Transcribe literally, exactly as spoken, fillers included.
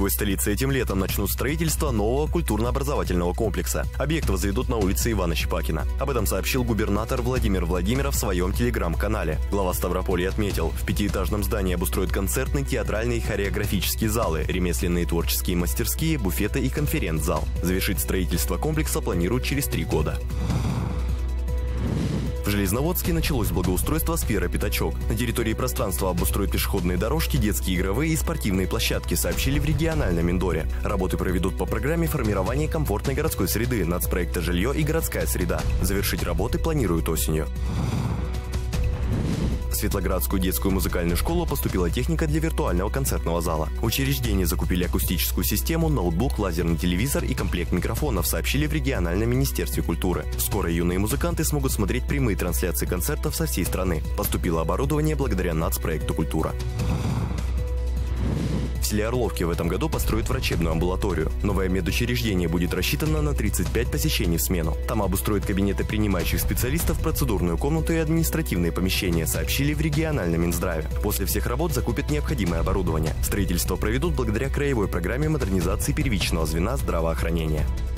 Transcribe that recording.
краевой столице этим летом начнут строительство нового культурно-образовательного комплекса. Объект возведут на улице Ивана Щепакина. Об этом сообщил губернатор Владимир Владимиров в своем телеграм-канале. Глава Ставрополья отметил, в пятиэтажном здании обустроят концертные, театральные и хореографические залы, ремесленные творческие мастерские, буфеты и конференц-зал. Завершить строительство комплекса планируют через три года. В Железноводске началось благоустройство сквера «Пятачок». На территории пространства обустроят пешеходные дорожки, детские игровые и спортивные площадки, сообщили в региональном Миндоре. Работы проведут по программе формирования комфортной городской среды, нацпроекта «Жилье и городская среда». Завершить работы планируют осенью. В Светлоградскую детскую музыкальную школу поступила техника для виртуального концертного зала. Учреждение закупили акустическую систему, ноутбук, лазерный телевизор и комплект микрофонов, сообщили в региональном министерстве культуры. Скоро юные музыканты смогут смотреть прямые трансляции концертов со всей страны. Поступило оборудование благодаря нацпроекту «Культура». В селе Орловки в этом году построят врачебную амбулаторию. Новое медучреждение будет рассчитано на тридцать пять посещений в смену. Там обустроят кабинеты принимающих специалистов, процедурную комнату и административные помещения, сообщили в региональном Минздраве. После всех работ закупят необходимое оборудование. Строительство проведут благодаря краевой программе модернизации первичного звена здравоохранения.